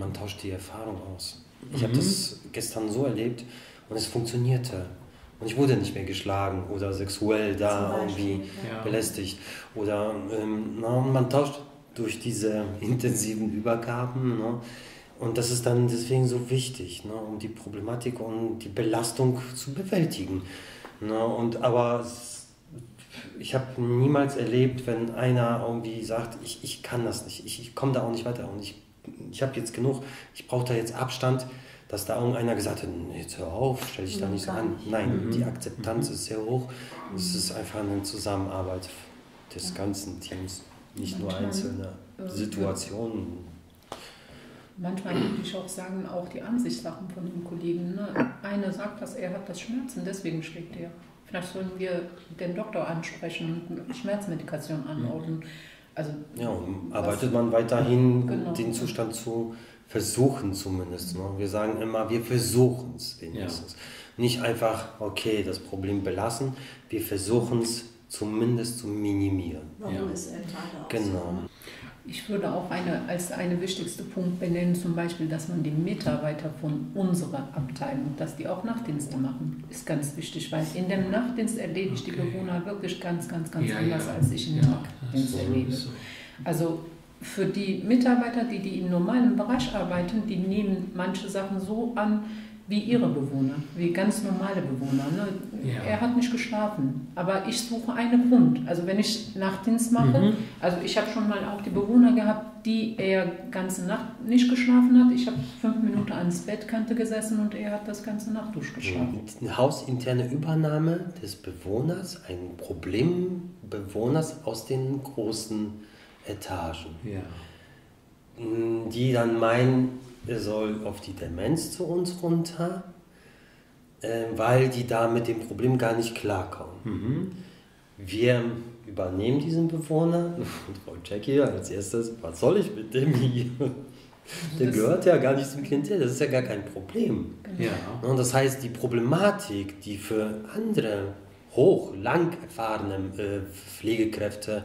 man tauscht die Erfahrung aus. Ich habe das gestern so erlebt und es funktionierte. Und ich wurde nicht mehr geschlagen oder sexuell da irgendwie belästigt. Oder man tauscht durch diese intensiven Übergaben. Ne? Und das ist dann deswegen so wichtig, ne? Um die Problematik und die Belastung zu bewältigen. Ne? Aber ich habe niemals erlebt, wenn einer irgendwie sagt, ich kann das nicht, ich komme da auch nicht weiter und ich habe jetzt genug, ich brauche da jetzt Abstand, dass da irgendeiner gesagt hat, jetzt hör auf, stell dich da nicht so an. Nein, die Akzeptanz ist sehr hoch. Es ist einfach eine Zusammenarbeit des ganzen Teams, nicht nur einzelne Situationen. Manchmal würde ich auch sagen, auch die Ansichtssachen von den Kollegen. Ne? Einer sagt, dass er hat das Schmerzen, deswegen schlägt er. Vielleicht sollen wir den Doktor ansprechen und Schmerzmedikation anordnen. Also, arbeitet man weiterhin, den Zustand zu versuchen zumindest. Ne? Wir sagen immer, wir versuchen es wenigstens. Nicht einfach, okay, das Problem belassen, wir versuchen es zumindest zu minimieren. Warum ist er gerade auch Genau. Ich würde auch als eine wichtigste Punkt benennen, zum Beispiel, dass man die Mitarbeiter von unserer Abteilung, dass die auch Nachtdienste machen, ist ganz wichtig, weil in dem Nachtdienst erlebe ich die Bewohner wirklich ganz anders, als ich im Tagdienst erlebe. Also für die Mitarbeiter, die im normalen Bereich arbeiten, die nehmen manche Sachen so an, wie ihre Bewohner, wie ganz normale Bewohner. Ne? Ja. Er hat nicht geschlafen, aber ich suche einen Grund. Also wenn ich Nachtdienst mache, also ich habe schon mal auch die Bewohner gehabt, die er ganze Nacht nicht geschlafen hat. Ich habe 5 Minuten ans Bettkante gesessen und er hat das ganze Nacht durchgeschlafen. Eine hausinterne Übernahme des Bewohners, ein Problembewohners aus den großen Etagen, die dann meinen, er soll auf die Demenz zu uns runter, weil die da mit dem Problem gar nicht klarkommen. Wir übernehmen diesen Bewohner und Frau Jackie als erstes, was soll ich mit dem hier? Der gehört ja gar nicht zum Klientel, das ist ja gar kein Problem. Ja. Und das heißt, die Problematik, die für andere lang erfahrene Pflegekräfte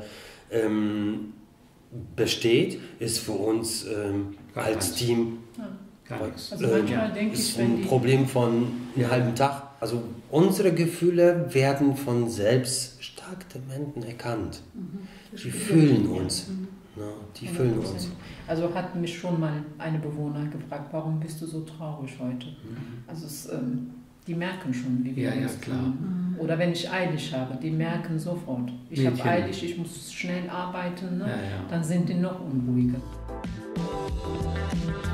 besteht, ist für uns als Team also manchmal denke ist ein Problem von einem halben Tag. Also unsere Gefühle werden von selbst stark Dementen erkannt. Die fühlen uns. Ja, die fühlen uns. Also hat mich schon mal eine Bewohner gefragt, warum bist du so traurig heute? Also die merken schon, wie wir uns fühlen. Oder wenn ich eilig habe, die merken sofort. Ich habe eilig, ich muss schnell arbeiten, ne? Dann sind die noch unruhiger.